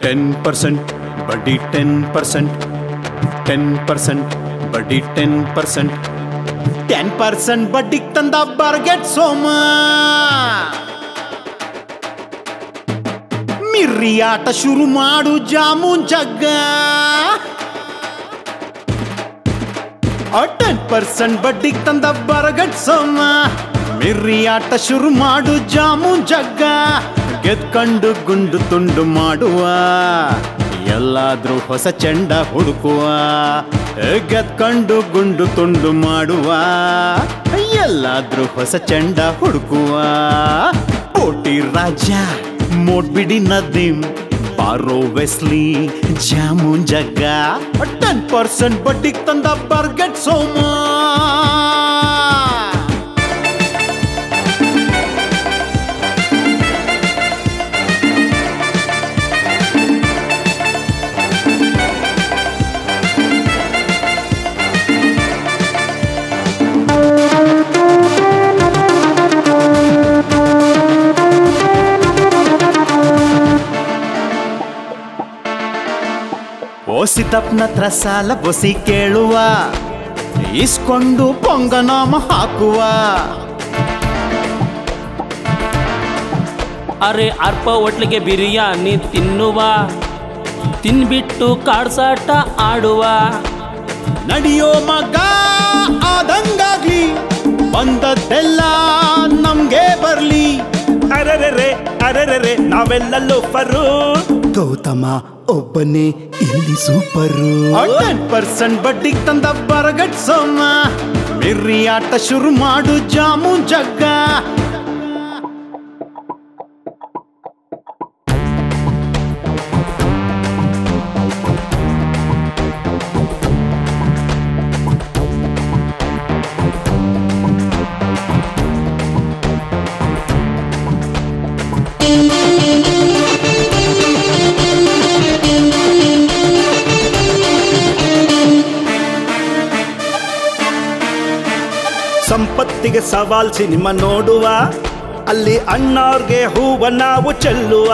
10% ಬಡ್ಡಿ 10%, 10% ಬಡ್ಡಿ 10%, 10% ಬಡ್ಡಿಗೆ ತಂದ ಬರ್ಗೆಟ್ ಸೋಮ. ಮಿರ್ರಿ ಆಟ ಶುರು ಮಾಡು ಜಾಮೂನ್ ಜಗ್ಗ. 10% ಬಡ್ಡಿಗೆ ತಂದ ಬರ್ಗೆಟ್ ಸೋಮ. ಮಿರ್ರಿ ಆಟ ಶುರು ಮಾಡು ಜಾಮೂನ್ ಜಗ್ಗ. ಗೆದ್ಕೊಂಡು ಗುಂಡು ತುಂಡು ಮಾಡುವ, ಎಲ್ಲಾದ್ರೂ ಹೊಸ ಚೆಂಡ ಹುಡುಕುವ. ಗೆದ್ಕೊಂಡು ಗುಂಡು ತುಂಡು ಮಾಡುವ, ಎಲ್ಲಾದ್ರೂ ಹೊಸ ಚೆಂಡ ಹುಡುಕುವ. ಕೋಟಿ ರಾಜ ಮೋಡ್ಬಿಡಿ ನದೀಮ್, ಬಾರೋ ವೆಸ್ಲಿ ಜಾಮೂನ್ ಜಗ್ಗ. 10% ಬಡ್ಡಿಗೆ ತಂದ ಬರ್ಗೆಟ್ ಸೋಮ. ಓಸಿತಪ್ಪನತ್ರ ಸಾಲ ಬೊಸಿ ಕೇಳುವ, ಇಸ್ಕೊಂಡು ಪೊಂಗನಾಮ ಹಾಕುವ. ಅರೆ ಅರ್ಪ ಹೋಟ್ಲಿಗೆ ಬಿರಿಯಾನಿ ತಿನ್ನುವ, ತಿನ್ಬಿಟ್ಟು ಕಾಡ್ಸಾಟ ಆಡುವ. ನಡಿಯೋ ಮಗ ಆದಂಗಾಗ್ಲಿ, ಬಂದದ್ದೆಲ್ಲ ನಮ್ಗೆ ಬರ್ಲಿ. ಅರೆರೆ ಅರೆರೆ ನಾವೆಲ್ಲ ಲೋಫರು, ಗೌತಮ ಒಬ್ಬನೇ ಇಲ್ಲಿ ಸೂಪರು. 10% ಬಡ್ಡಿಗೆ ತಂದ ಬರ್ಗೆಟ್ ಸೋಮ. ಮಿರ್ರಿ ಆಟ ಶುರು ಮಾಡು ಜಾಮೂನ್ ಜಗ್ಗ. ಸಂಪತ್ತಿಗೆ ಸವಾಲ್ ಸಿನಿಮಾ ನೋಡುವ, ಅಲ್ಲಿ ಅಣ್ಣವ್ರಿಗೆ ಹೂವ ನಾವು ಚೆಲ್ಲುವ.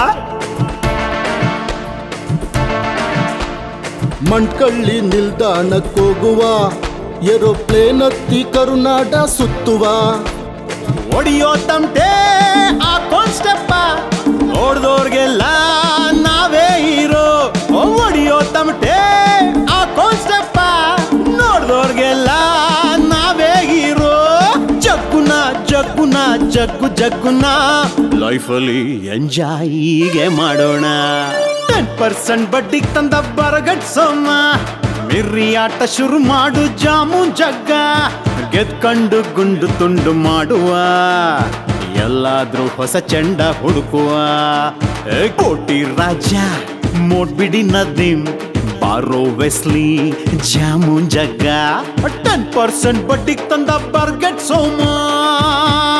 ಮಂಟ್ಕಳ್ಳಿ ನಿಲ್ದಾಣಕ್ಕೋಗುವ, ಏರೋಪ್ಲೇನ್ ಹತ್ತಿ ಕರುನಾಡ ಸುತ್ತುವ. ಹೊಡಿಯೋ ತಮಟೆ ಆ ಕಾನ್ಸ್ಟೆಪ್ಪ, ನೋಡ್ದೋರ್ಗೆಲ್ಲ ನಾವೇ ಹೀರೋ. ಹೊಡಿಯೋ ತಮಟೆ ಆ ಕಾನ್ಸ್ಟೆಪ್ಪ, ನೋಡ್ದೋರ್ಗೆಲ್ಲ ನಾವೇ ಹೀರೋ. ಜಗ್ಗುನ ಜಗ್ಗುನ ಜಗ್ಗು ಜಗ್ಗುನ ಲೈಫಲ್ಲಿ ಎಂಜಾಯ್ಗೆ ಮಾಡೋಣ. 10% ಬಡ್ಡಿಗೆ ತಂದ ಬರ್ಗೆಟ್ ಸೋಮ. ಮಿರ್ರಿ ಆಟ ಶುರು ಮಾಡು ಜಾಮೂನ್ ಜಗ್ಗ. ಗೆದ್ಕೊಂಡು ಗುಂಡು ತುಂಡು ಮಾಡುವ, ಎಲ್ಲಾದ್ರೂ ಹೊಸ ಚೆಂಡ ಹುಡುಕುವ. ಕೋಟಿ ರಾಜ ಮೋಡ್ಬಿಡಿ ನದೀಮ್, ಬಾರೋ ವೆಸ್ಲಿ ಜಾಮೂನ್ ಜಗ್ಗ. 10% ಬಡ್ಡಿಗೆ ತಂದ ಬರ್ಗೆಟ್ ಸೋಮ.